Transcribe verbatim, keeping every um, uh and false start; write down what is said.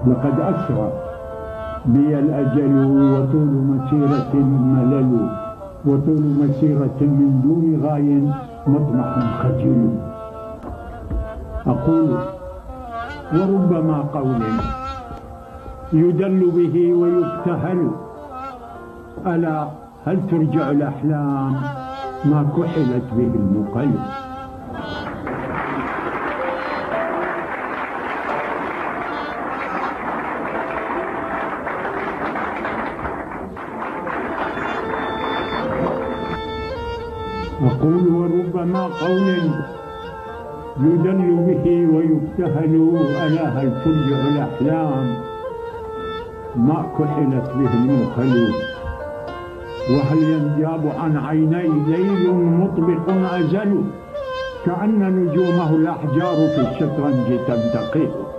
لقد أسرى بي الأجل وطول مسيرة ملل، وطول مسيرة من دون غاية مطمح خجل. أقول وربما قول يدل به ويبتهل، ألا هل ترجع الأحلام ما كحلت به المقل. أقول وربما قول يدل به ويبتهل، ألا هل ترجع الأحلام ما كحلت به المخل. وهل ينجاب عن عيني ليل مطبق أزل، كأن نجومه الأحجار في الشطرنج تنتقل.